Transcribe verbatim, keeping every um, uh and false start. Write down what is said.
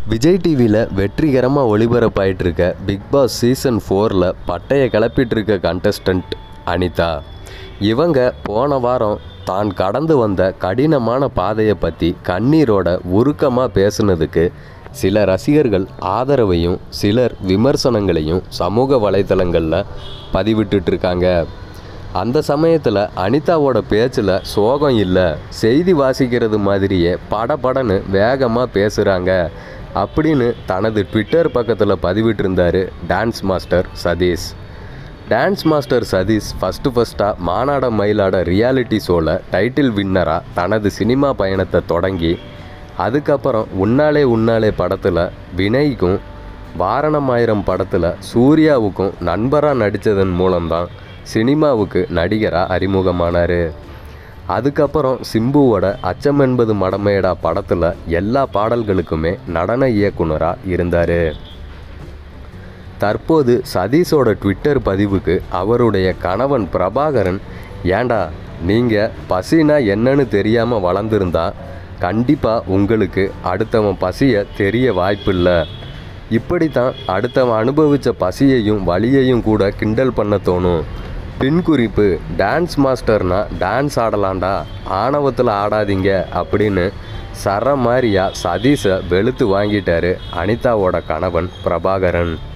விஜய் டிவியில் வெற்றிகரமாக ஒளிபரப்பாயிட்டு இருக்க பிக் பாஸ் சீசன் ஃபோரில் பட்டையை கிளப்பிட்டு இருக்க கண்டஸ்டன்ட் அனிதா. இவங்க போன வாரம் தான் கடந்து வந்த கடினமான பாதையை பற்றி கண்ணீரோட உருக்கமாக பேசுனதுக்கு சில ரசிகர்கள் ஆதரவையும் சிலர் விமர்சனங்களையும் சமூக வலைத்தளங்களில் பதிவிட்டுருக்காங்க. அந்த சமயத்தில் அனிதாவோட பேச்சில் சோகம் இல்லை, செய்தி வாசிக்கிறது மாதிரியே படபடன்னு வேகமாக பேசுகிறாங்க அப்படின்னு தனது ட்விட்டர் பக்கத்தில் பதிவிட்டிருந்தார் dance master Sathish. Dance master Sathish first ஃபஸ்ட்டாக மானாட மயிலாட ரியாலிட்டி ஷோவில் டைட்டில் வின்னராக தனது சினிமா பயணத்தை தொடங்கி அதுக்கப்புறம் உன்னாலே உன்னாலே படத்தில் வினய்க்கும் வாரணமாயிரம் படத்தில் சூர்யாவுக்கும் நண்பராக நடித்ததன் மூலம்தான் சினிமாவுக்கு நடிகராக அறிமுகமானார். அதுக்கப்புறம் சிம்புவோட அச்சம் என்பது மடமையடா படத்தில் எல்லா பாடல்களுக்குமே நடன இயக்குனராக இருந்தார். தற்போது சதீஷோட ட்விட்டர் பதிவுக்கு அவருடைய கணவன் பிரபாகரன், ஏண்டா நீங்கள் பசினா என்னன்னு தெரியாமல் வளர்ந்துருந்தா கண்டிப்பாக உங்களுக்கு அடுத்தவன் பசியை தெரிய வாய்ப்பில்லை. இப்படித்தான் அடுத்தவன் அனுபவித்த பசியையும் வலியையும் கூட கிண்டல் பண்ண தோணும். பின் குறிப்பு, டான்ஸ் மாஸ்டர்னா டான்ஸ் ஆடலாண்டா, ஆணவத்தில் ஆடாதீங்க அப்படின்னு சர மாதிரியா சதீஷை வெளுத்து வாங்கிட்டாரு அனிதாவோட கணவன் பிரபாகரன்.